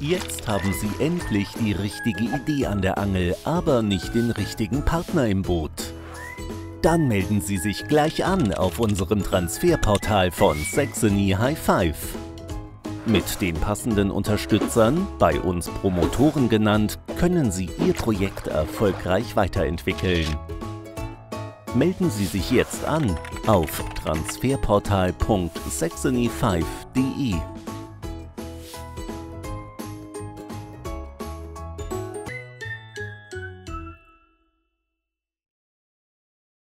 Jetzt haben Sie endlich die richtige Idee an der Angel, aber nicht den richtigen Partner im Boot. Dann melden Sie sich gleich an auf unserem Transferportal von Saxony High Five. Mit den passenden Unterstützern, bei uns Promotoren genannt, können Sie Ihr Projekt erfolgreich weiterentwickeln. Melden Sie sich jetzt an auf transferportal.saxony5.de.